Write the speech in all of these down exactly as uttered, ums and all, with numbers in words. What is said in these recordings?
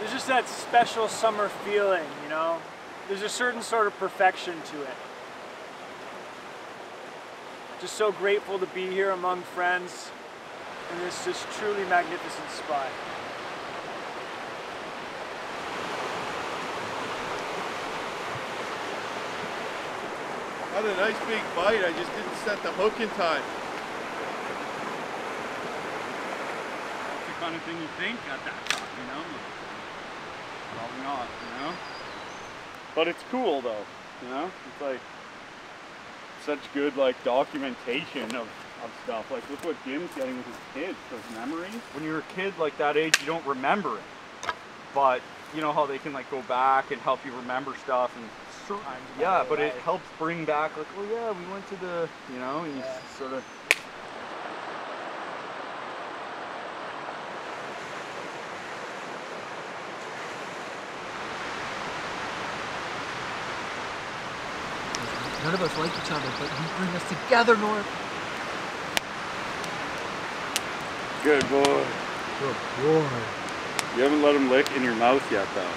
there's just that special summer feeling, you know? There's a certain sort of perfection to it. Just so grateful to be here among friends in this just truly magnificent spot. Had a nice big bite, I just didn't set the hook in time. That's the kind of thing you think at that time, you know? Probably not, you know? But it's cool though, you know? It's like such good like documentation of, of stuff. Like look what Jim's getting with his kids, those memories. When you're a kid like that age, you don't remember it. But you know how they can like go back and help you remember stuff and yeah, but it helps bring back like, oh yeah, we went to the, you know, and you yeah. sort of. None of us like each other, but you bring us together, North. Good boy. Good boy. You haven't let him lick in your mouth yet, though.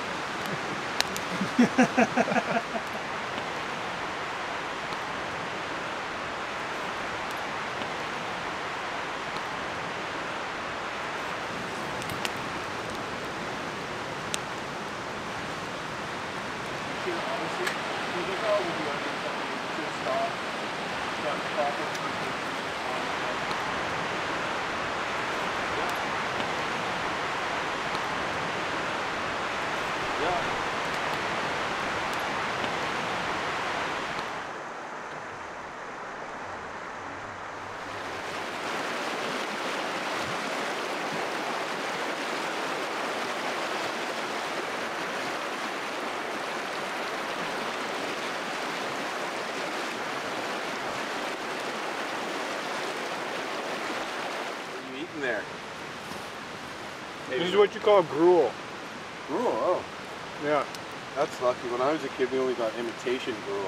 There. This is what you call gruel. Gruel, oh. Yeah. That's lucky. When I was a kid, we only got imitation gruel.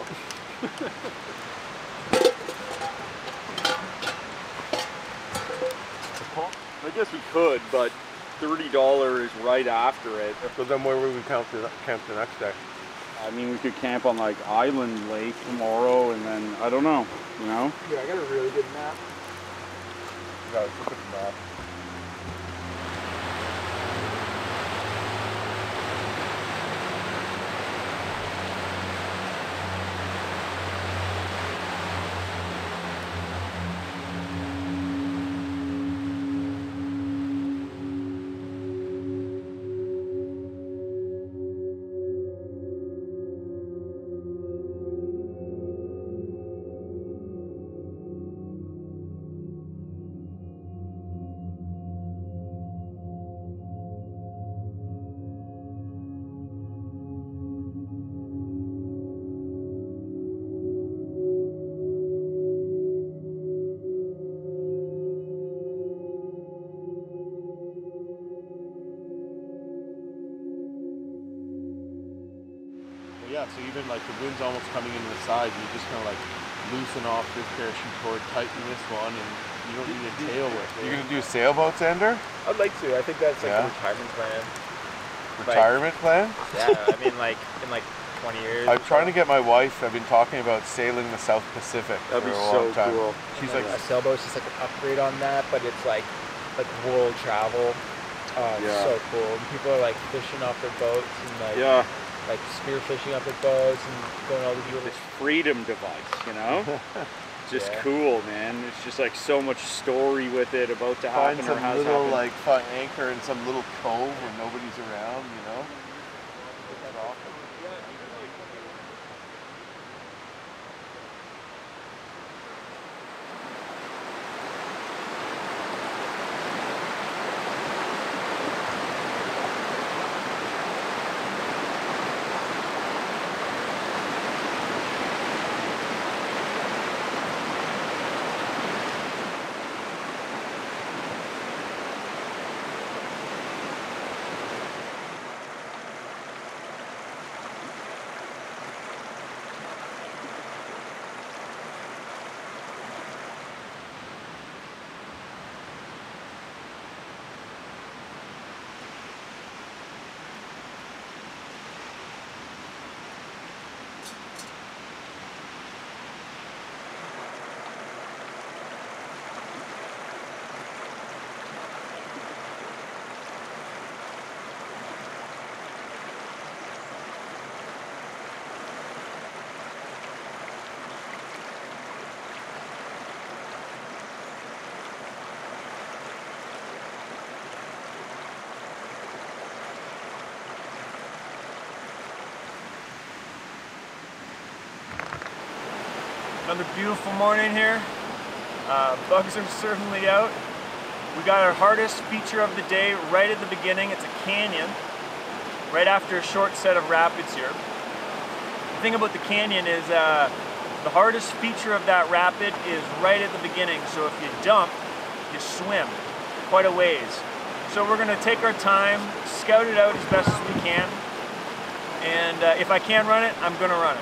I guess we could, but thirty dollars is right after it. So then where would we camp the, camp the next day? I mean, we could camp on like Island Lake tomorrow, and then, I don't know, you know? Yeah, I got a really good map. Yeah, let's look at the map. Yeah, so even like the wind's almost coming into the side, you just kind of like loosen off this parachute cord, tighten this one, and you don't need a tail with it. You're gonna do sailboats, Ender? I'd like to. I think that's like yeah. a retirement plan. Retirement like, plan? Yeah, I mean like in like twenty years. I'm trying to get my wife, I've been talking about sailing the South Pacific. That'd for be a so long time. cool. She's like, like, a sailboat's just like an upgrade on that, but it's like like world travel. Uh, yeah. It's so cool. And people are like fishing off their boats and like yeah. like spear fishing off their boats and going all these little. This freedom device, you know? Just yeah. cool, man. It's just like so much story with it about to happen. Find some or has little happened. like fun anchor in some little cove where nobody's around, you know? That's awesome. Another beautiful morning here. Uh, bugs are certainly out. We got our hardest feature of the day right at the beginning. It's a canyon, right after a short set of rapids here. The thing about the canyon is uh, the hardest feature of that rapid is right at the beginning. So if you dump, you swim quite a ways. So we're gonna take our time, scout it out as best as we can. And uh, if I can run it, I'm gonna run it.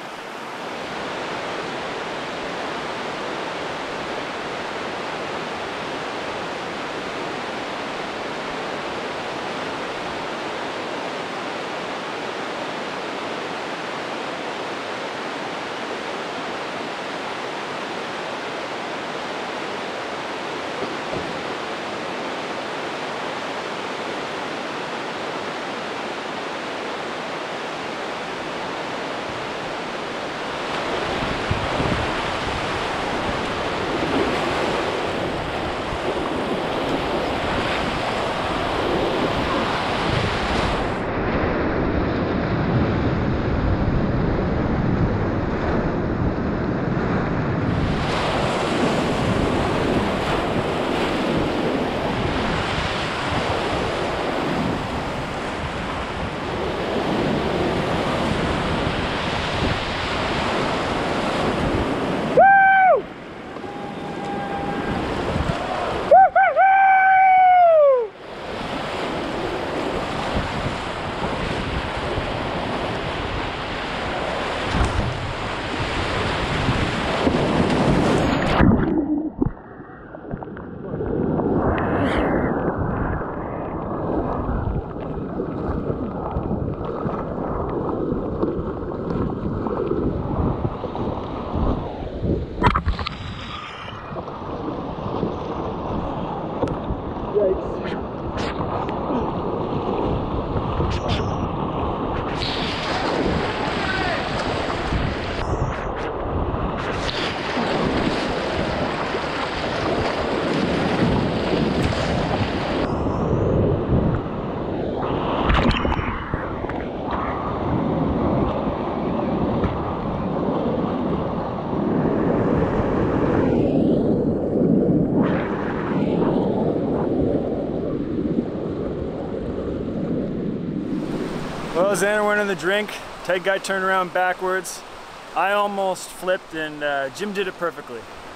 Well, Xander went in the drink. Ted guy turned around backwards. I almost flipped, and uh, Jim did it perfectly.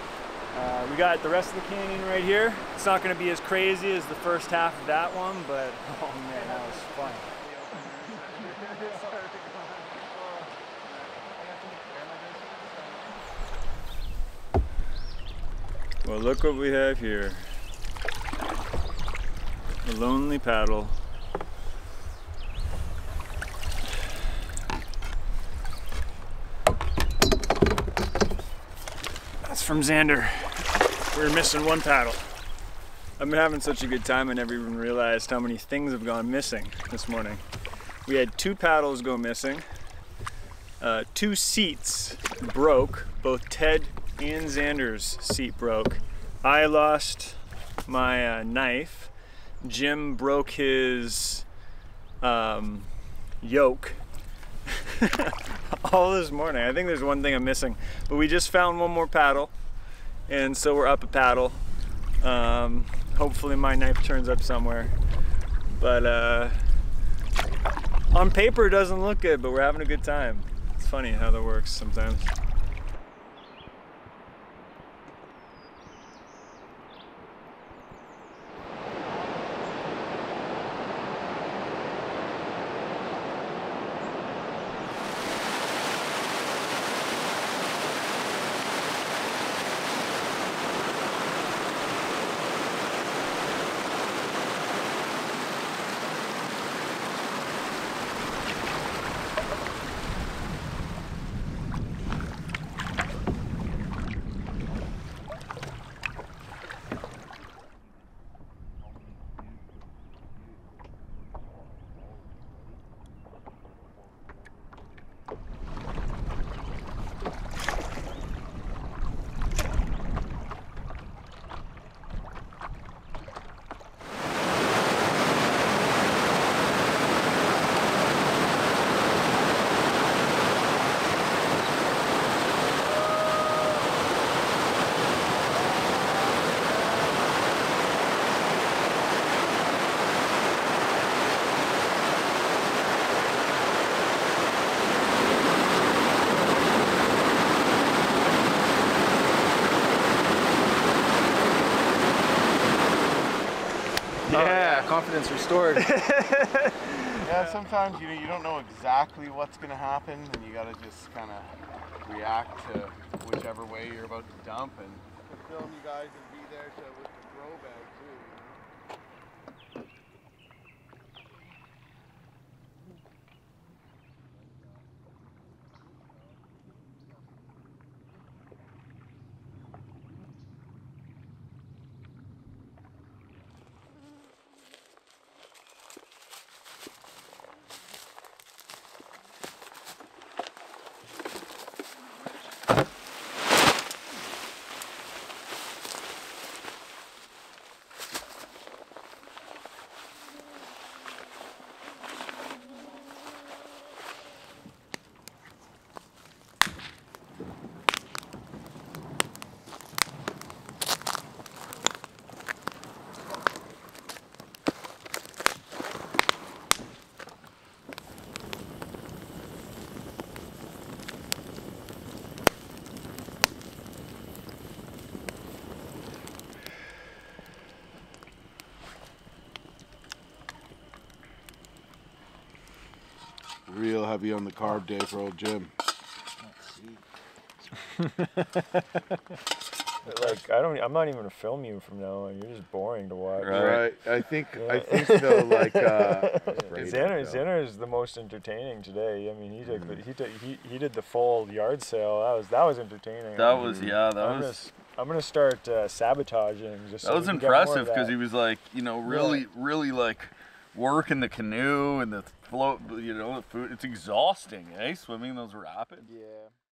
Uh, we got the rest of the canyon right here. It's not going to be as crazy as the first half of that one, but oh man, that was fun. Well, look what we have here. A lonely paddle. That's from Xander. We were missing one paddle. I've been having such a good time I never even realized how many things have gone missing this morning. We had two paddles go missing. Uh, two seats broke. Both Ted and Xander's seat broke. I lost my uh, knife. Jim broke his um, yoke. All this morning. I think there's one thing I'm missing, but we just found one more paddle, and so we're up a paddle. Um, hopefully my knife turns up somewhere, but uh, on paper it doesn't look good, but we're having a good time. It's funny how that works sometimes. confidence restored. Yeah, sometimes you know you don't know exactly what's gonna happen, and you gotta just kind of react to whichever way you're about to dump, and to film you guys and be there to with the throw bag too. You know? Real heavy on the carb day for old Jim. Like I don't, I'm not even gonna film you from now on. You're just boring to watch. Right. I think. Yeah. I think though. Like. Uh, Zinner, Zinner is the most entertaining today. I mean, he took, mm. he took, he he did the full yard sale. That was that was entertaining. That was yeah. That I'm was. Gonna, I'm gonna start uh, sabotaging. Just that so was impressive because he was like, you know, really, yeah. really like working the canoe and the float. You know, the food. It's exhausting, eh? Swimming those rapids. Yeah.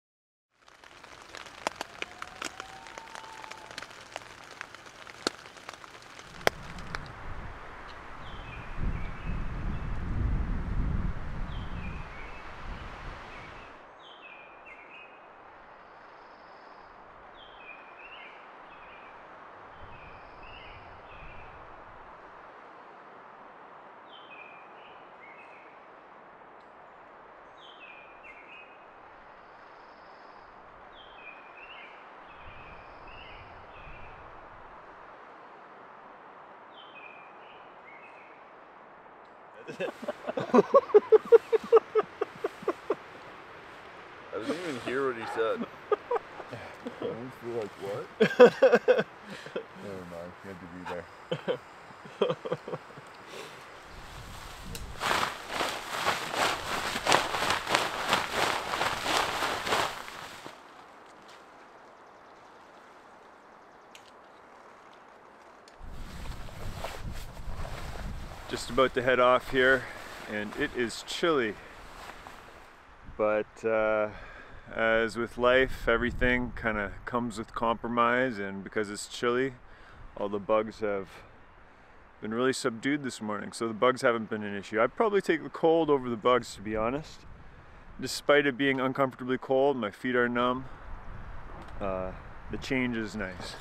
I didn't even hear what he said. I don't feel like what? Never mind, he had to be there. Just about to head off here, and it is chilly. But uh, as with life, everything kind of comes with compromise, and because it's chilly, all the bugs have been really subdued this morning, so the bugs haven't been an issue. I'd probably take the cold over the bugs, to be honest. Despite it being uncomfortably cold, my feet are numb. Uh, the change is nice.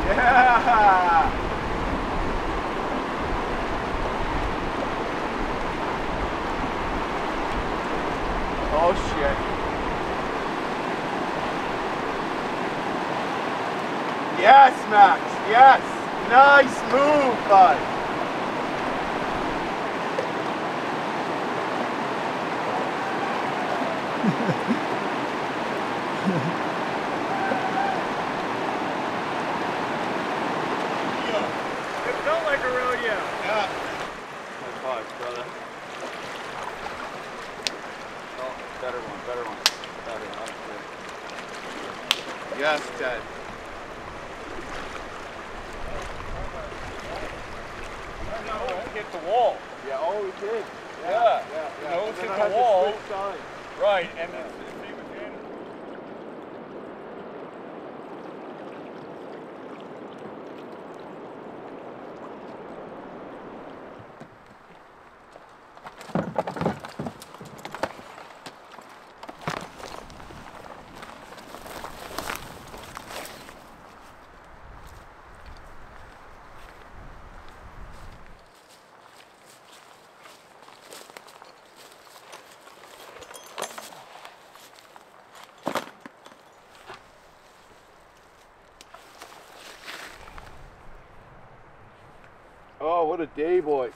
Yeah! Oh shit. Yes, Max, yes! Nice move, bud! It felt like a rodeo. Yeah. High five, brother. Oh, better one, better one. Better, that's good. Yes, Ted. Hit the wall. Yeah, oh, he did. Yeah. Yeah, yeah. Nose And then hit I the had to wall. switch sides. Right, and it's the same again. Oh, what a day, boys.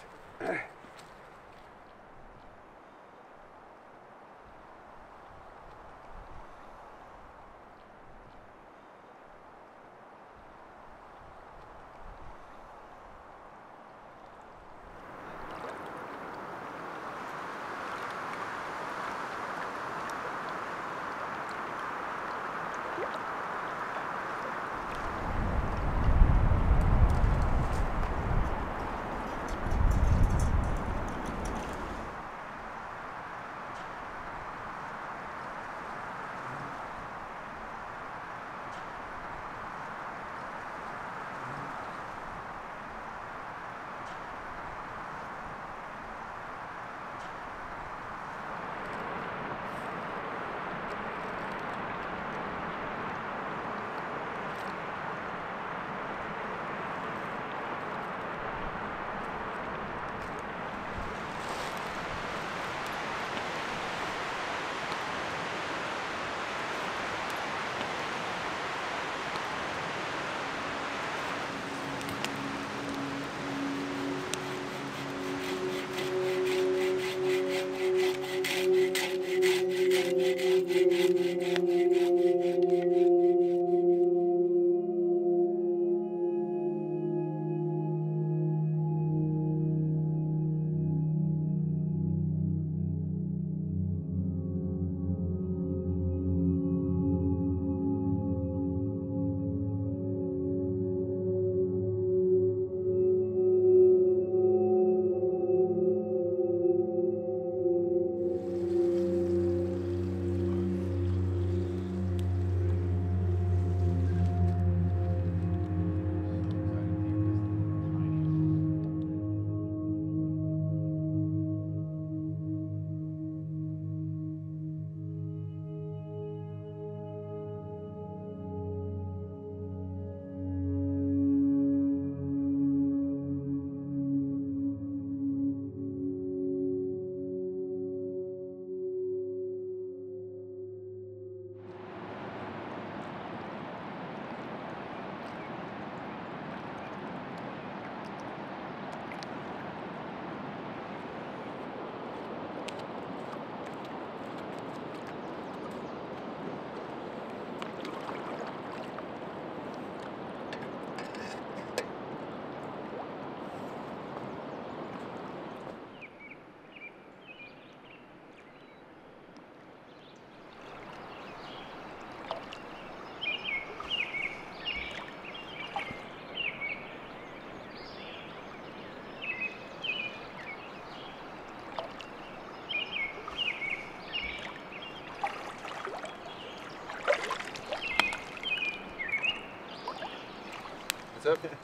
What's up?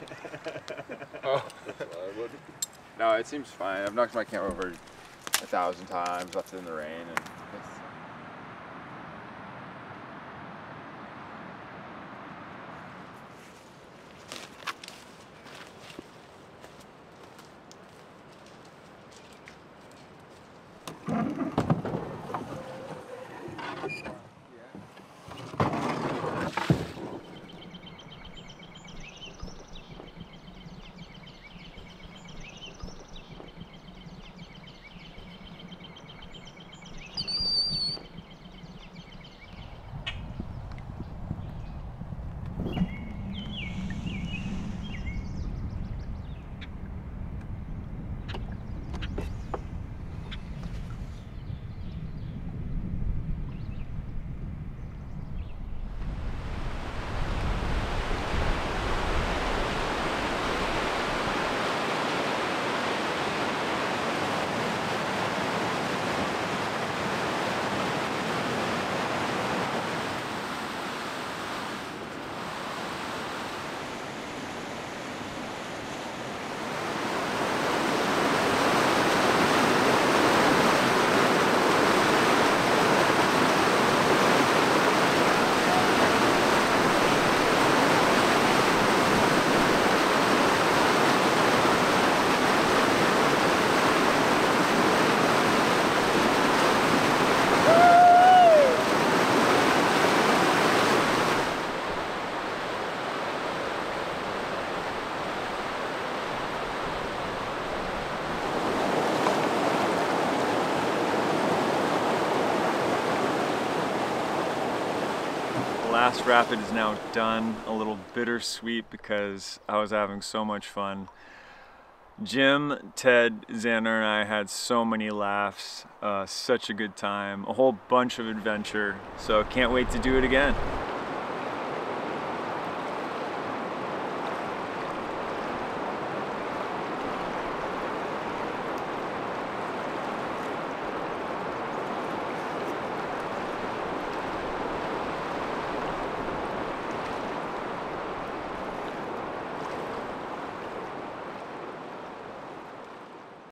Oh. No, it seems fine. I've knocked my camera over a thousand times, left it in the rain, and it's... last rapid is now done. A little bittersweet because I was having so much fun. Jim, Ted, Xander, and I had so many laughs, uh, such a good time, a whole bunch of adventure, so can't wait to do it again.